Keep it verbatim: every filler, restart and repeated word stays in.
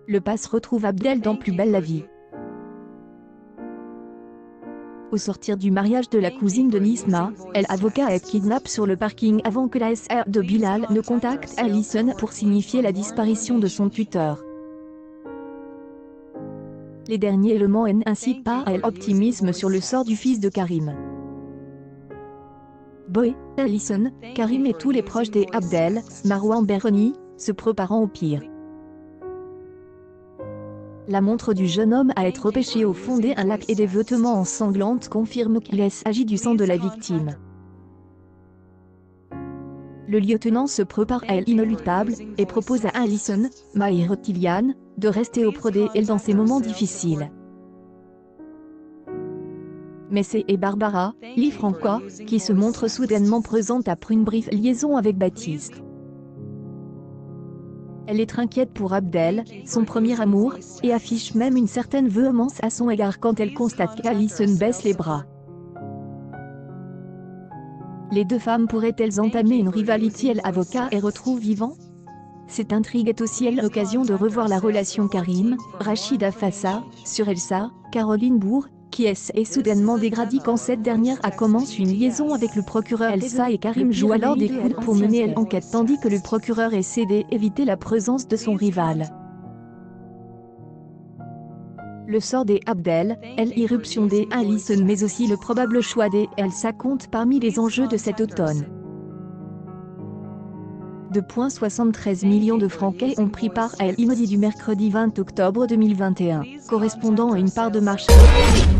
Le Pass retrouve Abdel dans Plus belle la vie. Au sortir du mariage de la cousine de Nisma, El Avoca est kidnappée sur le parking avant que la S R de Bilal ne contacte Alison pour signifier la disparition de son tuteur. Les derniers éléments n'incitent pas à l'optimisme sur le sort du fils de Karim. Boy, Alison, Karim et tous les proches des Abdel, Marwan Berroni, se préparant au pire. La montre du jeune homme à être repêché au fond d'un lac et des vêtements ensanglantes confirment qu'il s'agit du sang de la victime. Le lieutenant se prépare à l'inéluctable et propose à Alison, Maïr Tilian, de rester auprès d'elle dans ces moments difficiles. Mais c'est et Barbara, Lee Francois, qui se montre soudainement présente après une brève liaison avec Baptiste. Elle est inquiète pour Abdel, son premier amour, et affiche même une certaine véhémence à son égard quand elle constate qu'Alison baisse les bras. Les deux femmes pourraient-elles entamer une rivalité? El Avoca et retrouve vivant? Cette intrigue est aussi l'occasion de revoir la relation Karim, Rachida Fassa, sur Elsa, Caroline Bourg, qui est, est soudainement dégradée quand cette dernière a commencé une liaison avec le procureur. Elsa et Karim jouent alors des coudes pour mener l'enquête tandis que le procureur essaie d'éviter la présence de son rival. Le sort des Abdel, l'irruption des Alison mais aussi le probable choix des Elsa compte parmi les enjeux de cet automne. deux virgule soixante-treize millions de Franquais ont pris part à l'Imodi du mercredi vingt octobre deux mille vingt et un, correspondant à une part de marché